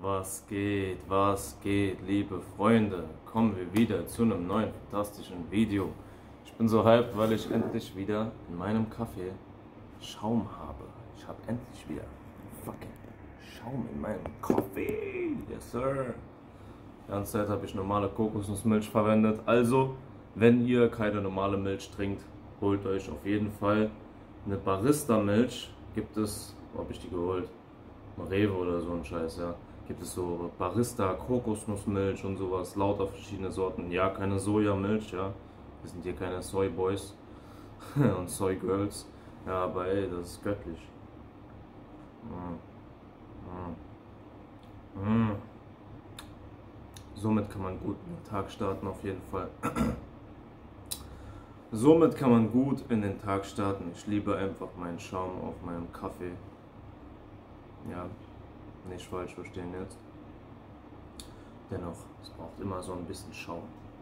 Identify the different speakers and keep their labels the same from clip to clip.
Speaker 1: Was geht, liebe Freunde? Kommen wir wieder zu einem neuen fantastischen Video. Ich bin so hyped, weil ich endlich wieder in meinem Kaffee Schaum habe. Ich habe endlich wieder fucking Schaum in meinem Kaffee. Yes, sir. Die ganze Zeit habe ich normale Kokosnussmilch verwendet. Also, wenn ihr keine normale Milch trinkt, holt euch auf jeden Fall eine Barista-Milch. Gibt es, wo habe ich die geholt? Rewe oder so ein Scheiß, ja. Gibt es so Barista, Kokosnussmilch und sowas, lauter verschiedene Sorten. Ja, keine Sojamilch, ja. Wir sind hier keine Soy-Boys und Soy-Girls. Ja, aber ey, das ist göttlich. Somit kann man gut in den Tag starten, auf jeden Fall. Somit kann man gut in den Tag starten. Ich liebe einfach meinen Schaum auf meinem Kaffee. Ja, nicht falsch verstehen jetzt. Dennoch, es braucht immer so ein bisschen Schaum.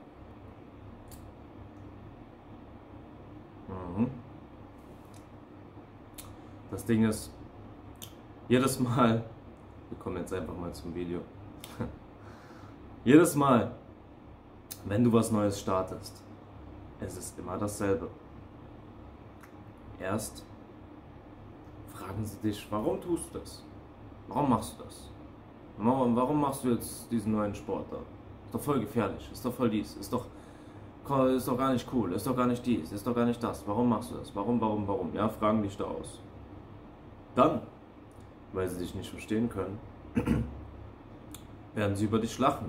Speaker 1: Das Ding ist, jedes Mal, wir kommen jetzt einfach mal zum Video. Jedes Mal, wenn du was Neues startest, es ist immer dasselbe. Erst fragen sie dich, warum tust du das? Warum machst du das? Warum machst du jetzt diesen neuen Sport da? Ist doch voll gefährlich, ist doch voll dies, ist doch gar nicht cool, ist doch gar nicht dies, ist doch gar nicht das. Warum machst du das? Warum? Ja, fragen dich da aus. Dann, weil sie dich nicht verstehen können, werden sie über dich lachen.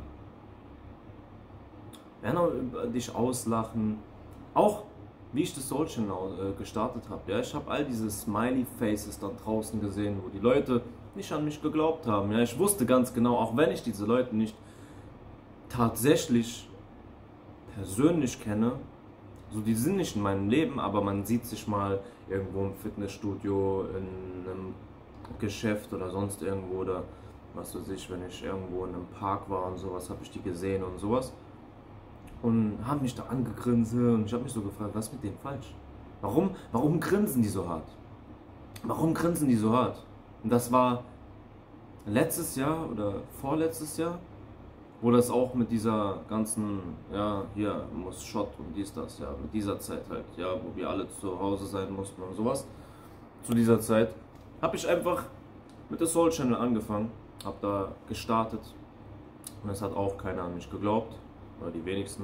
Speaker 1: Werden auch über dich auslachen. Auch wie ich das Soul Channel gestartet habe. Ja, ich habe all diese Smiley Faces dann draußen gesehen, wo die Leute nicht an mich geglaubt haben. Ja, ich wusste ganz genau, auch wenn ich diese Leute nicht tatsächlich persönlich kenne, so die sind nicht in meinem Leben, aber man sieht sich mal irgendwo im Fitnessstudio, in einem Geschäft oder sonst irgendwo oder was weiß ich, wenn ich irgendwo in einem Park war und sowas, habe ich die gesehen und sowas. Und haben mich da angegrinst und ich habe mich so gefragt, was ist mit denen falsch? Warum grinsen die so hart? Warum grinsen die so hart? Und das war letztes Jahr oder vorletztes Jahr, wo das auch mit dieser ganzen, ja, hier muss Shot und dies, das, ja, mit dieser Zeit halt, ja, wo wir alle zu Hause sein mussten und sowas. Zu dieser Zeit habe ich einfach mit der Soul Channel angefangen, habe da gestartet und es hat auch keiner an mich geglaubt. Oder die wenigsten.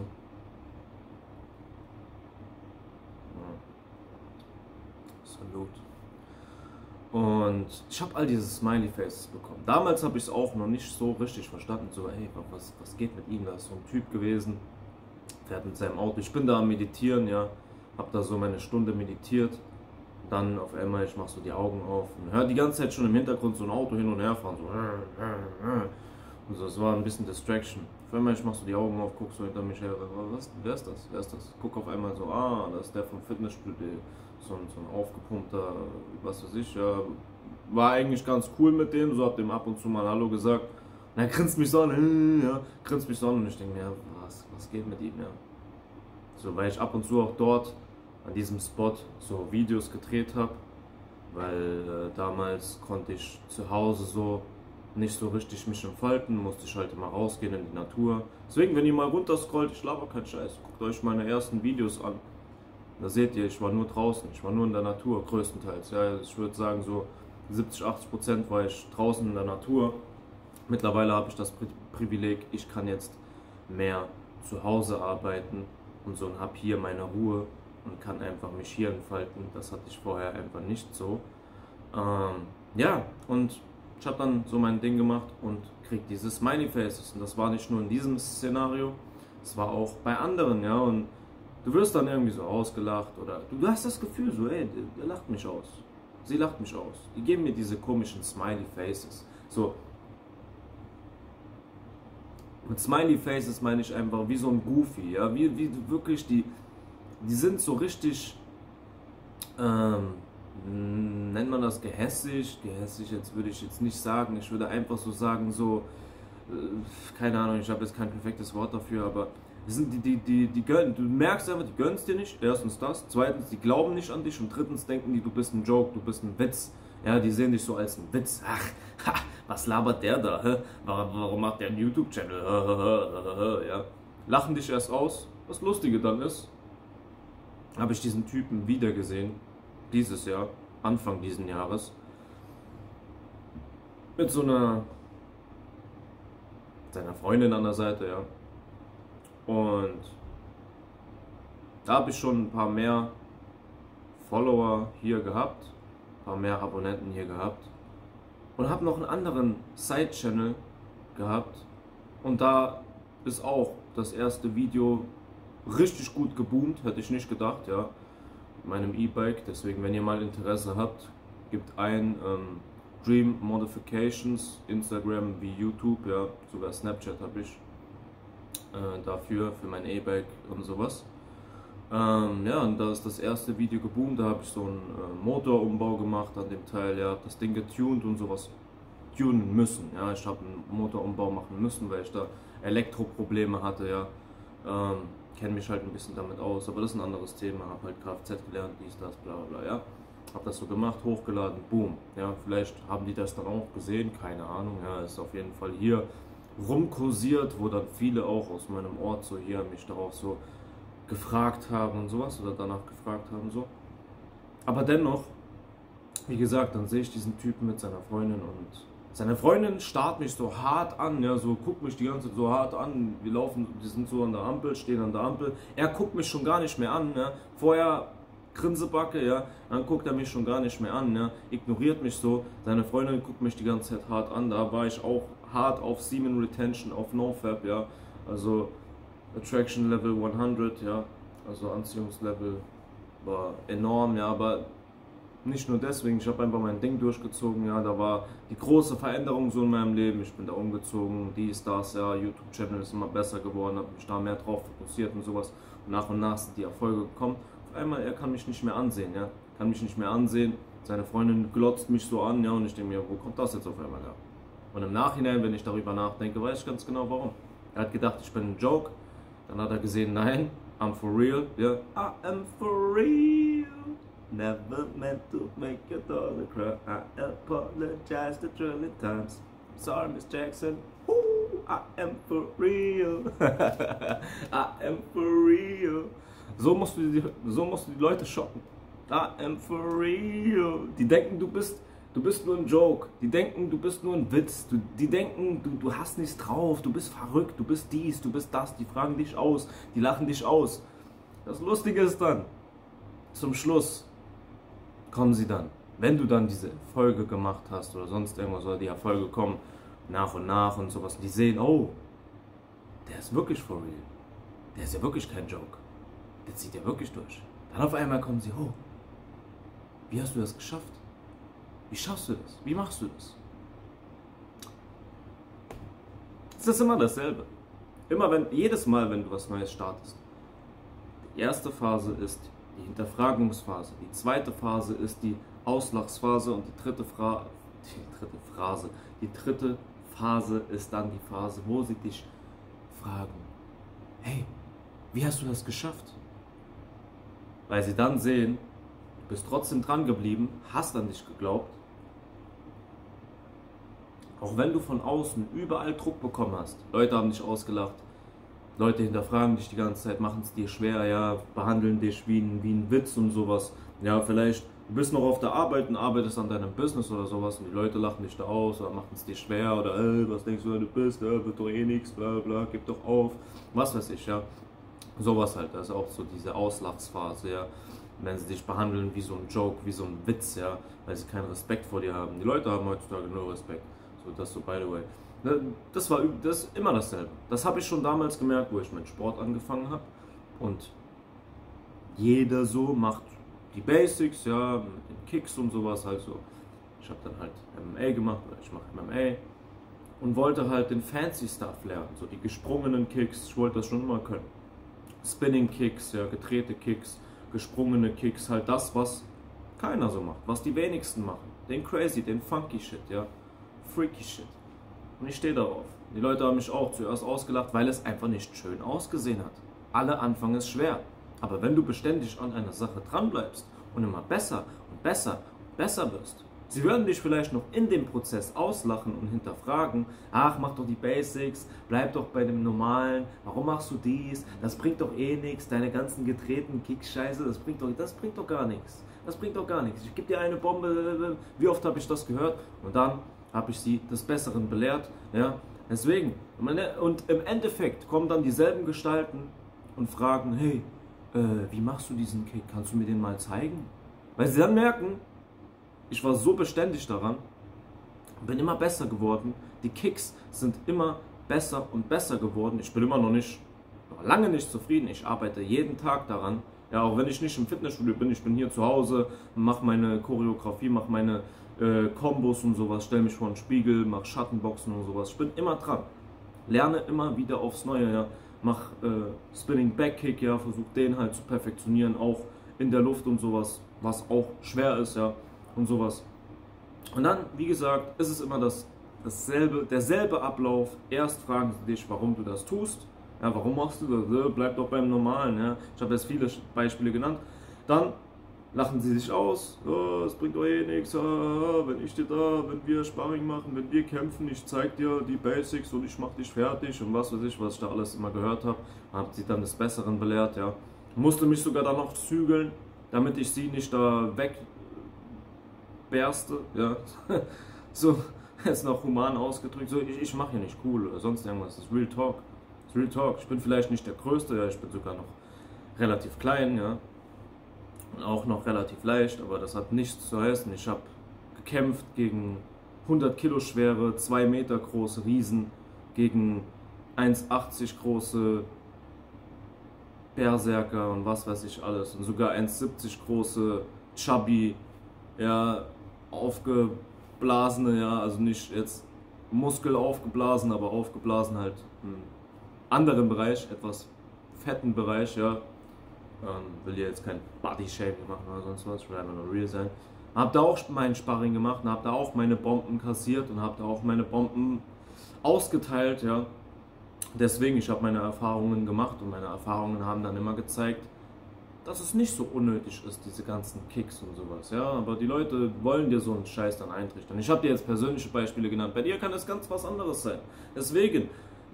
Speaker 1: Salut. Und ich habe all diese Smiley Faces bekommen. Damals habe ich es auch noch nicht so richtig verstanden. So, hey, was geht mit ihm? Da ist so ein Typ gewesen, fährt mit seinem Auto. Ich bin da am Meditieren, ja. Habe da so meine Stunde meditiert. Dann auf einmal, ich mache so die Augen auf und höre die ganze Zeit schon im Hintergrund so ein Auto hin und her fahren. So. Und so, es war ein bisschen Distraction. Auf einmal, ich mach so die Augen auf, guck so hinter mich her, wer ist das? Wer ist das? Guck auf einmal so, das ist der vom Fitnessstudio, so ein aufgepumpter, was weiß ich, ja. War eigentlich ganz cool mit dem, so hab dem ab und zu mal Hallo gesagt. Und er grinst mich so an, ja, grinst mich so an und ich denke mir, ja, was geht mit ihm, ja. So, weil ich ab und zu auch dort an diesem Spot so Videos gedreht habe, weil damals konnte ich zu Hause so nicht so richtig mich entfalten, musste ich halt immer rausgehen in die Natur. Deswegen, wenn ihr mal runterscrollt, ich laber keinen Scheiß, guckt euch meine ersten Videos an. Da seht ihr, ich war nur draußen, ich war nur in der Natur, größtenteils. Ja, ich würde sagen, so 70–80% war ich draußen in der Natur. Mittlerweile habe ich das Privileg, ich kann jetzt mehr zu Hause arbeiten und so und habe hier meine Ruhe und kann einfach mich hier entfalten. Das hatte ich vorher einfach nicht so. Ja, und ich habe dann so mein Ding gemacht und krieg diese Smiley Faces. Und das war nicht nur in diesem Szenario, es war auch bei anderen, ja. Und du wirst dann irgendwie so ausgelacht oder du hast das Gefühl so, ey, der lacht mich aus. Sie lacht mich aus. Die geben mir diese komischen Smiley Faces. So. Mit Smiley Faces meine ich einfach wie so ein Goofy, ja. Wie wirklich, die sind so richtig, nennt man das gehässig? Gehässig jetzt würde ich jetzt nicht sagen. Ich würde einfach so sagen, so, keine Ahnung, ich habe jetzt kein perfektes Wort dafür, aber das sind die gönnen, du merkst einfach, die gönnen es dir nicht, erstens das, zweitens, die glauben nicht an dich und drittens denken die, du bist ein Joke, du bist ein Witz, Ja, die sehen dich so als einen Witz. Ach, ha, was labert der da? Hä? Warum macht der einen YouTube-Channel? Ja. Lachen dich erst aus. Das Lustige dann ist, habe ich diesen Typen wieder gesehen, dieses Jahr, Anfang diesen Jahres, mit so seiner Freundin an der Seite, ja. Und da habe ich schon ein paar mehr Follower hier gehabt, ein paar mehr Abonnenten hier gehabt und habe noch einen anderen Side-Channel gehabt und da ist auch das erste Video richtig gut geboomt, hätte ich nicht gedacht, ja, mit meinem E-Bike. Deswegen, wenn ihr mal Interesse habt, gebt ein Dream Modifications, Instagram wie YouTube, ja, sogar Snapchat habe ich dafür, für mein E-Bike und sowas. Ja, und da ist das erste Video geboomt, da habe ich so einen Motorumbau gemacht an dem Teil, ja, das Ding getuned und sowas tunen müssen, ja, ich habe einen Motorumbau machen müssen, weil ich da Elektroprobleme hatte, ja, kenne mich halt ein bisschen damit aus, aber das ist ein anderes Thema, habe halt Kfz gelernt, dies, das, bla bla, ja, habe das so gemacht, hochgeladen, boom, ja, vielleicht haben die das dann auch gesehen, keine Ahnung, ja, ist auf jeden Fall hier rumkursiert, wo dann viele auch aus meinem Ort so hier mich darauf so gefragt haben und sowas oder danach gefragt haben so. Aber dennoch, wie gesagt, dann sehe ich diesen Typen mit seiner Freundin und seine Freundin starrt mich so hart an, ja, so guckt mich die ganze Zeit so hart an. Wir laufen, wir sind so an der Ampel, stehen an der Ampel. Er guckt mich schon gar nicht mehr an, ja. Vorher Grinsebacke, ja, dann guckt er mich schon gar nicht mehr an, ja, ignoriert mich so. Seine Freundin guckt mich die ganze Zeit hart an. Da war ich auch hart auf Semen Retention, auf NoFap, ja, also Attraction Level 100, ja, also Anziehungslevel war enorm, ja, aber nicht nur deswegen, ich habe einfach mein Ding durchgezogen, ja, da war die große Veränderung so in meinem Leben, ich bin da umgezogen, dies, das, ja, YouTube-Channel ist immer besser geworden, habe mich da mehr drauf fokussiert und sowas und nach sind die Erfolge gekommen. Auf einmal, er kann mich nicht mehr ansehen, ja, kann mich nicht mehr ansehen, seine Freundin glotzt mich so an, ja, und ich denke mir, wo kommt das jetzt auf einmal her? Und im Nachhinein, wenn ich darüber nachdenke, weiß ich ganz genau warum. Er hat gedacht, ich bin ein Joke. Dann hat er gesehen, nein, I'm for real, ja. I am for real. Never meant to make your daughter cry. I apologize a trillion times. Sorry, Miss Jackson. Ooh, I am for real. I am for real. So musst du die Leute schocken. I am for real. Die denken, du bist nur ein Joke. Die denken, du bist nur ein Witz. Die denken, du hast nichts drauf. Du bist verrückt. Du bist dies, du bist das. Die fragen dich aus. Die lachen dich aus. Das Lustige ist dann, zum Schluss kommen sie dann. Wenn du dann diese Erfolge gemacht hast oder sonst irgendwas, oder die Erfolge kommen nach und nach und sowas. Die sehen, oh, der ist wirklich for real. Der ist ja wirklich kein Joke. Der zieht ja wirklich durch. Dann auf einmal kommen sie, oh, wie hast du das geschafft? Wie schaffst du das? Wie machst du das? Es ist immer dasselbe. Jedes Mal, wenn du was Neues startest. Die erste Phase ist die Hinterfragungsphase. Die zweite Phase ist die Auslachsphase und die dritte Phase ist dann die Phase, wo sie dich fragen, hey, wie hast du das geschafft? Weil sie dann sehen, du bist trotzdem dran geblieben, hast an dich geglaubt. Auch wenn du von außen überall Druck bekommen hast. Leute haben dich ausgelacht. Leute hinterfragen dich die ganze Zeit, machen es dir schwer, ja, behandeln dich wie ein Witz und sowas. Ja, vielleicht, du bist noch auf der Arbeit und arbeitest an deinem Business oder sowas und die Leute lachen dich da aus oder machen es dir schwer oder was denkst du, du bist, wird doch eh nichts, bla bla, gib doch auf, was weiß ich, ja. Sowas halt, das ist auch so diese Auslachsphase, ja. Wenn sie dich behandeln wie so ein Joke, wie so ein Witz, ja, weil sie keinen Respekt vor dir haben. Die Leute haben heutzutage nur Respekt. So, das so by the way. Das ist immer dasselbe. Das habe ich schon damals gemerkt, wo ich meinen Sport angefangen habe. Und jeder so macht die Basics, ja, mit den Kicks und sowas halt so. Ich habe dann halt MMA gemacht, oder ich mache MMA. Und wollte halt den Fancy Stuff lernen, so die gesprungenen Kicks, ich wollte das schon immer können. Spinning Kicks, ja, gedrehte Kicks, gesprungene Kicks, halt das, was keiner so macht, was die wenigsten machen. Den crazy, den funky Shit, ja, freaky Shit. Und ich stehe darauf. Die Leute haben mich auch zuerst ausgelacht, weil es einfach nicht schön ausgesehen hat. Alle Anfang ist schwer. Aber wenn du beständig an einer Sache dran bleibst und immer besser und besser und besser wirst, Sie würden dich vielleicht noch in dem Prozess auslachen und hinterfragen, ach, mach doch die Basics, bleib doch bei dem Normalen, warum machst du dies, das bringt doch eh nichts, deine ganzen getretenen Kick-Scheiße, das bringt doch gar nichts. Das bringt doch gar nichts. Ich gebe dir eine Bombe, wie oft habe ich das gehört? Und dann habe ich sie des Besseren belehrt. Ja? Deswegen, und im Endeffekt kommen dann dieselben Gestalten und fragen, hey, wie machst du diesen Kick? Kannst du mir den mal zeigen? Weil sie dann merken, ich war so beständig daran, bin immer besser geworden. Die Kicks sind immer besser und besser geworden. Ich bin immer noch lange nicht zufrieden. Ich arbeite jeden Tag daran. Ja, auch wenn ich nicht im Fitnessstudio bin, ich bin hier zu Hause, mache meine Choreografie, mache meine Kombos und sowas, stelle mich vor den Spiegel, mache Schattenboxen und sowas. Ich bin immer dran. Lerne immer wieder aufs Neue. Ja. Mach Spinning Backkick, ja, versuche den halt zu perfektionieren, auch in der Luft und sowas, was auch schwer ist, ja. Und sowas. Und dann, wie gesagt, ist es immer derselbe Ablauf. Erst fragen sie dich, warum du das tust. Ja, warum machst du das? Bleib doch beim Normalen. Ja. Ich habe jetzt viele Beispiele genannt. Dann lachen sie sich aus. Oh, es bringt doch eh nichts. Wenn wir Sparring machen, wenn wir kämpfen, ich zeig dir die Basics und ich mach dich fertig und was weiß ich, was ich da alles immer gehört habe. Habe sie dann des Besseren belehrt. Ja. Musste mich sogar dann noch zügeln, damit ich sie nicht da wegberste. Ja. So, ist noch human ausgedrückt. So, ich mache hier nicht cool oder sonst irgendwas. Das ist Real Talk. Real Talk. Ich bin vielleicht nicht der Größte, ja, ich bin sogar noch relativ klein, ja. Und auch noch relativ leicht, aber das hat nichts zu heißen. Ich habe gekämpft gegen 100 Kilo schwere, 2 Meter große Riesen, gegen 1,80 große Berserker und was weiß ich alles. Und sogar 1,70 große Chubby, ja, aufgeblasene, ja, also nicht jetzt Muskel aufgeblasen, aber aufgeblasen halt anderen Bereich, etwas fetten Bereich, ja. Will ja jetzt kein Body-Shaming machen oder sonst was, ich will einfach nur real sein. Hab da auch meinen Sparring gemacht und hab da auch meine Bomben kassiert und hab da auch meine Bomben ausgeteilt, ja. Deswegen, ich habe meine Erfahrungen gemacht und meine Erfahrungen haben dann immer gezeigt, dass es nicht so unnötig ist, diese ganzen Kicks und sowas, ja. Aber die Leute wollen dir so einen Scheiß dann eintrichtern. Ich habe dir jetzt persönliche Beispiele genannt, bei dir kann es ganz was anderes sein. Deswegen,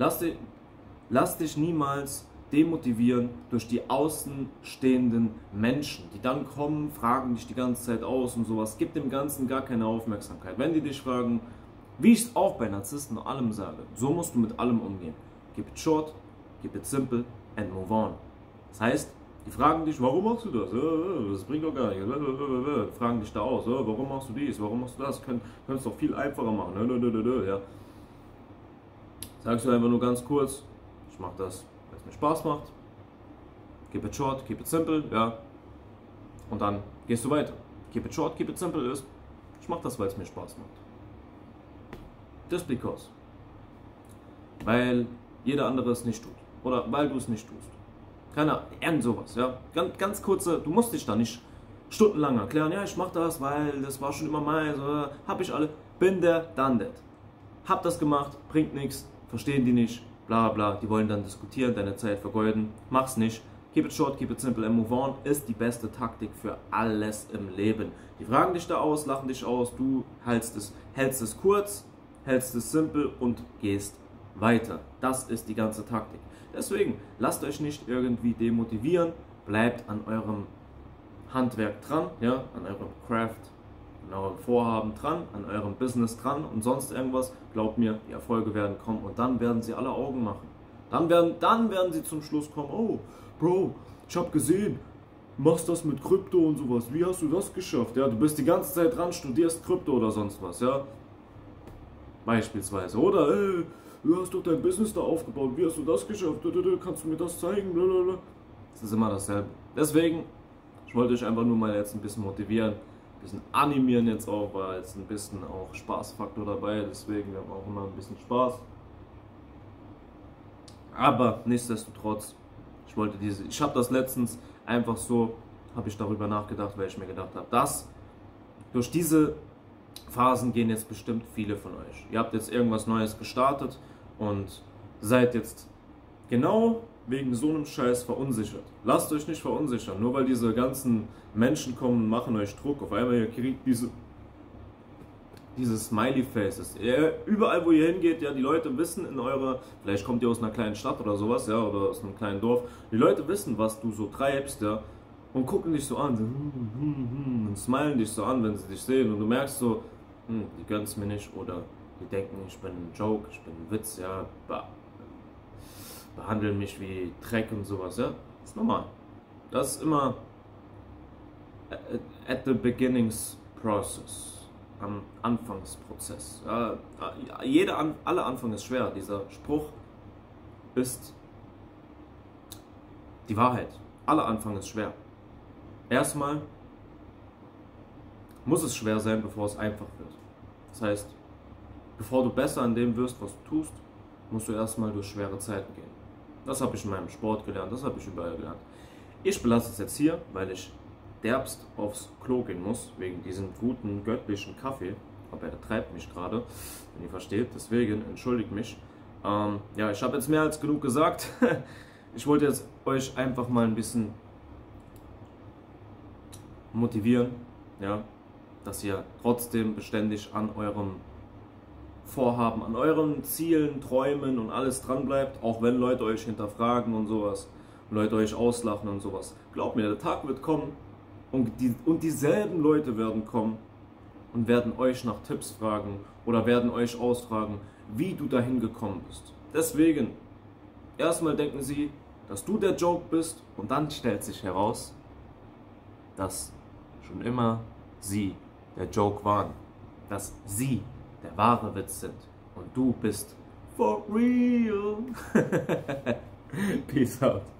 Speaker 1: lass dich niemals demotivieren durch die außenstehenden Menschen, die dann kommen, fragen dich die ganze Zeit aus und sowas. Gib dem Ganzen gar keine Aufmerksamkeit. Wenn die dich fragen, wie ich es auch bei Narzissten und allem sage, so musst du mit allem umgehen. Keep it short, keep it simple and move on. Das heißt, die fragen dich, warum machst du das? Das bringt doch gar nichts. Fragen dich da aus, warum machst du dies, warum machst du das? Könntest doch viel einfacher machen. Ja. Sagst du einfach nur ganz kurz, ich mache das, weil es mir Spaß macht. Keep it short, keep it simple, ja. Und dann gehst du weiter. Keep it short, keep it simple ist, ich mache das, weil es mir Spaß macht. Just because. Weil jeder andere es nicht tut. Oder weil du es nicht tust. Keine Ahnung, irgend sowas, ja. Ganz kurze, du musst dich da nicht stundenlang erklären, ja, ich mach das, weil das war schon immer meins, hab ich alle, bin der, done that. Hab das gemacht, bringt nichts, verstehen die nicht, bla bla, die wollen dann diskutieren, deine Zeit vergeuden, mach's nicht. Keep it short, keep it simple and move on ist die beste Taktik für alles im Leben. Die fragen dich da aus, lachen dich aus, du hältst es kurz, hältst es simpel und gehst weiter. Das ist die ganze Taktik. Deswegen, lasst euch nicht irgendwie demotivieren, bleibt an eurem Handwerk dran, ja, an eurem Craft, an eurem Vorhaben dran, an eurem Business dran und sonst irgendwas. Glaubt mir, die Erfolge werden kommen und dann werden sie alle Augen machen. Dann werden sie zum Schluss kommen, oh, Bro, ich habe gesehen, du machst das mit Krypto und sowas, wie hast du das geschafft? Ja, du bist die ganze Zeit dran, studierst Krypto oder sonst was, ja. Beispielsweise, oder, du hast doch dein Business da aufgebaut, wie hast du das geschafft? Kannst du mir das zeigen? Blablabla. Es ist immer dasselbe. Deswegen, ich wollte euch einfach nur mal jetzt ein bisschen motivieren, ein bisschen animieren jetzt auch, weil jetzt ein bisschen auch Spaßfaktor dabei, deswegen wir haben auch immer ein bisschen Spaß. Aber nichtsdestotrotz, ich habe das letztens einfach so, habe ich darüber nachgedacht, weil ich mir gedacht habe, dass durch diese Phasen gehen jetzt bestimmt viele von euch. Ihr habt jetzt irgendwas Neues gestartet und seid jetzt genau wegen so einem Scheiß verunsichert. Lasst euch nicht verunsichern, nur weil diese ganzen Menschen kommen und machen euch Druck. Auf einmal ihr kriegt diese Smiley-Faces. Überall, wo ihr hingeht, ja, die Leute wissen vielleicht kommt ihr aus einer kleinen Stadt oder sowas, ja, oder aus einem kleinen Dorf, die Leute wissen, was du so treibst, ja, und gucken dich so an, und smilen dich so an, wenn sie dich sehen, und du merkst so, die gönnen es mir nicht, oder die denken, ich bin ein Joke, ich bin ein Witz, ja, behandeln mich wie Dreck und sowas, ja, das ist normal. Das ist immer at the beginnings process, am Anfangsprozess. Ja, alle Anfang ist schwer. Dieser Spruch ist die Wahrheit. Aller Anfang ist schwer. Erstmal muss es schwer sein, bevor es einfach wird. Das heißt, bevor du besser an dem wirst, was du tust, musst du erstmal durch schwere Zeiten gehen. Das habe ich in meinem Sport gelernt, das habe ich überall gelernt. Ich belasse es jetzt hier, weil ich derbst aufs Klo gehen muss, wegen diesem guten, göttlichen Kaffee. Aber er treibt mich gerade, wenn ihr versteht. Deswegen entschuldigt mich. Ja, ich habe jetzt mehr als genug gesagt. Ich wollte jetzt euch einfach mal ein bisschen motivieren, ja, dass ihr trotzdem beständig an eurem Vorhaben, an euren Zielen, Träumen und alles dran bleibt, auch wenn Leute euch hinterfragen und sowas, Leute euch auslachen und sowas. Glaubt mir, der Tag wird kommen und dieselben Leute werden kommen und werden euch nach Tipps fragen oder werden euch ausfragen, wie du dahin gekommen bist. Deswegen, erstmal denken sie, dass du der Joke bist, und dann stellt sich heraus, dass schon immer sie der Joke waren, dass sie der wahre Witz sind und du bist for real. Peace out.